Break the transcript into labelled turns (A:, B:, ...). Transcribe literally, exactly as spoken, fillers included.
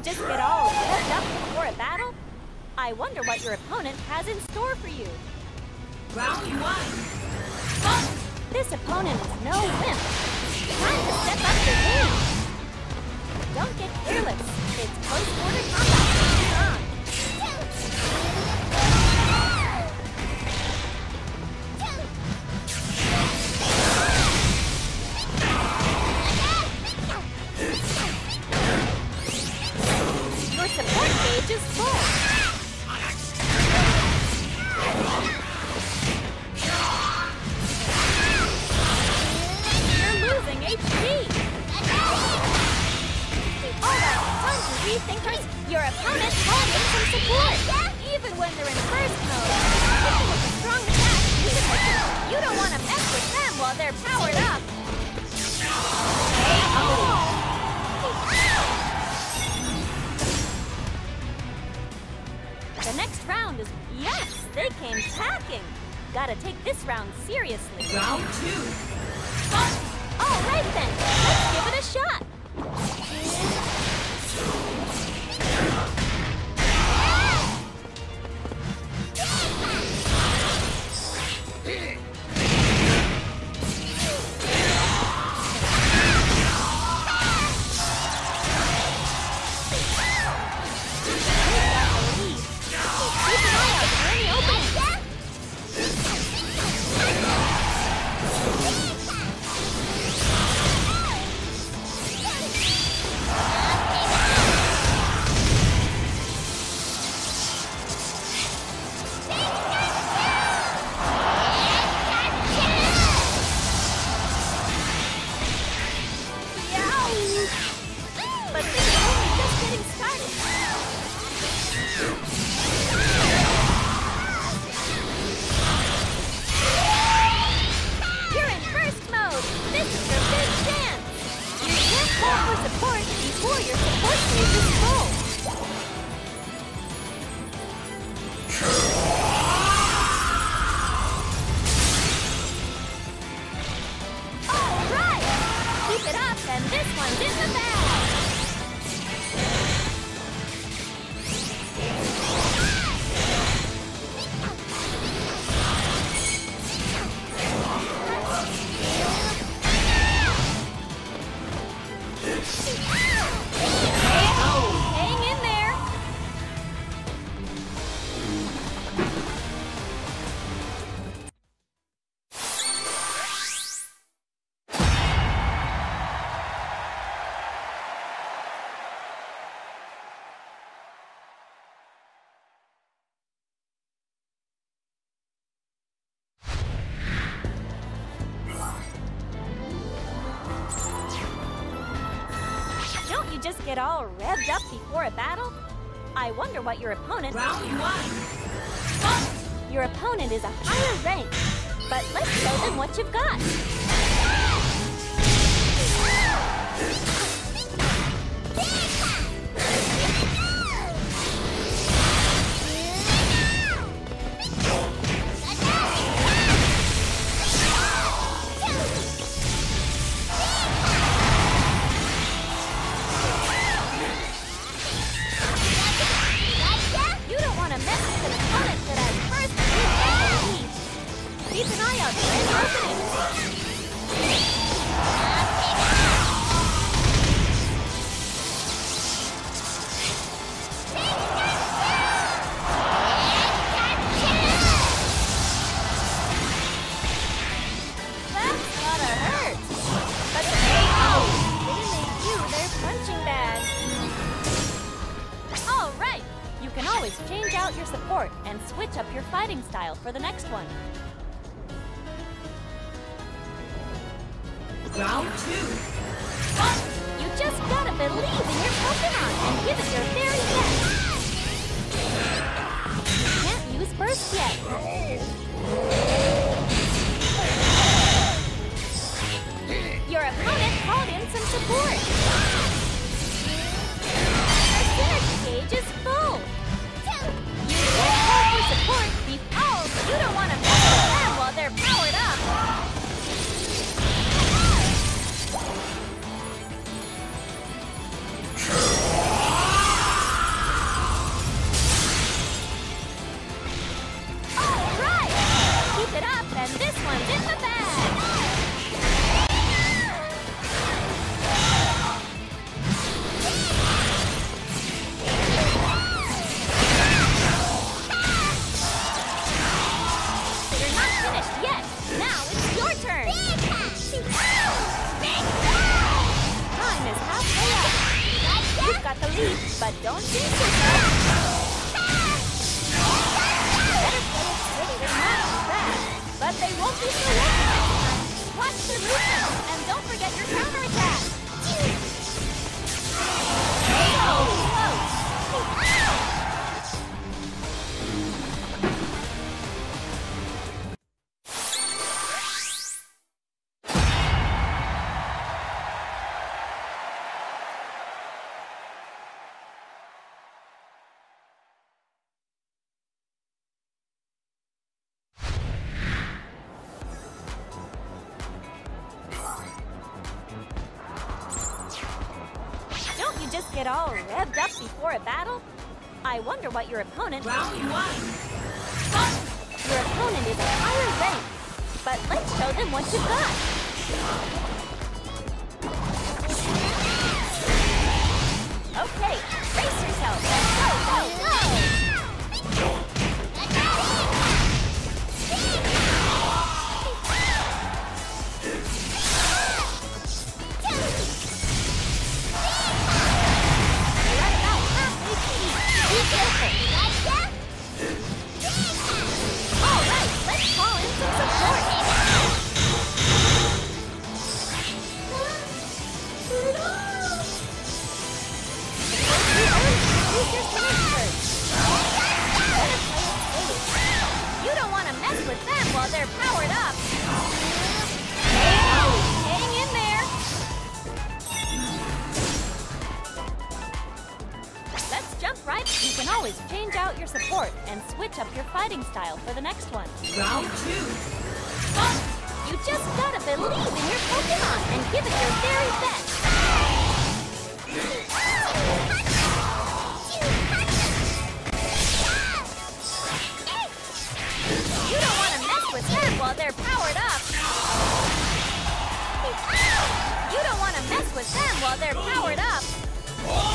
A: just get all revved up before a battle? I wonder what your opponent has in store for you.
B: Round one.
A: This opponent is no wimp. Time to step up your game. Don't get careless. It's close quarter combat. Come on. Your support gauge is full. You're losing H P. All that tons of rethinkers, your opponent called in some support. Even when they're in burst mode, even with a strong attack, you don't want to mess with them while they're powered up. The next round is, yes, they came packing. Gotta take this round seriously.
B: Round two.
A: All right then, let's give it a shot. Just get all revved up before a battle? I wonder what your opponent...
B: Round one.
A: Your opponent is a higher rank, but let's show them what you've got. Keep an eye out for any That's gotta hurt. But the oh, they make you their punching bag. All right. You can always change out your support and switch up your fighting style for the next one.
B: Round two.
A: You just gotta believe in your Pokemon and give it your very best. You can't use burst yet. Your opponent called in some support. Your synergy gauge is full. You can't call for support because you don't want to mess with them while they're powered up. one's in the bag! You're not finished yet! Now it's your turn! Time is halfway up! You've got the lead, but don't jinx yourself! But they won't be so long. Watch the movement, and don't forget your counterattack. So close. Just get all revved up before a battle? I wonder what your opponent...
B: Round one.
A: Your opponent is a higher rank, but let's show them what you've got. Okay, brace yourself and go, go, go! Alright, let's call in some support! You don't want to mess with them while they're powered up! Hang in there! Let's jump right. You can always change out your support and switch up your fighting style for the next one.
B: Round two.
A: You just gotta believe in your Pokemon and give it your very best. You don't want to mess with them while they're powered up. You don't want to mess with them while they're powered up.